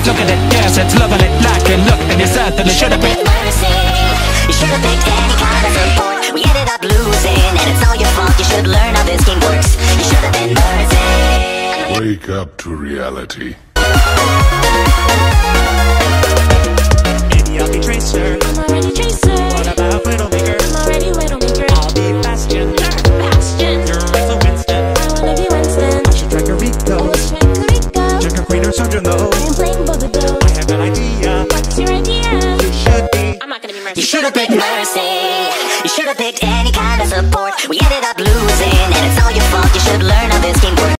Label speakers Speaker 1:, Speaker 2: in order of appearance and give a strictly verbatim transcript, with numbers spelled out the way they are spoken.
Speaker 1: Look at it, yes, it's loving it. Like it, look, and you certainly should have been
Speaker 2: mercy. You should have picked any kind of support. We ended up losing, and it's all your fault. You should learn how this game works. You should have been mercy.
Speaker 3: Wake up to reality.
Speaker 4: Maybe I'll be Tracer.
Speaker 5: I'm already Tracer.
Speaker 4: What about Widowmaker?
Speaker 5: I'm already Widowmaker.
Speaker 4: I'll be Bastion.
Speaker 5: Bastion.
Speaker 4: You're also Winston.
Speaker 5: I wanna be Winston.
Speaker 4: I should track a Rico.
Speaker 5: Let's try Rico.
Speaker 4: Check a Queen or Sojourn though.
Speaker 5: I am playing both of those.
Speaker 4: I have an idea.
Speaker 5: What's your idea?
Speaker 4: You should be.
Speaker 5: I'm not gonna be mercy.
Speaker 2: You should have picked